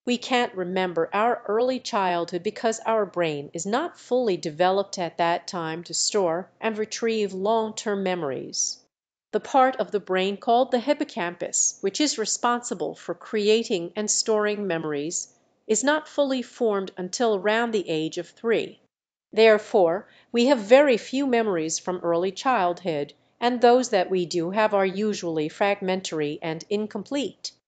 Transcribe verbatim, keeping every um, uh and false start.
We can't remember our early childhood because our brain is not fully developed at that time to store and retrieve long-term memories. The part of the brain called the hippocampus, which is responsible for creating and storing memories, is not fully formed until around the age of three. Therefore, we have very few memories from early childhood, and those that we do have are usually fragmentary and incomplete.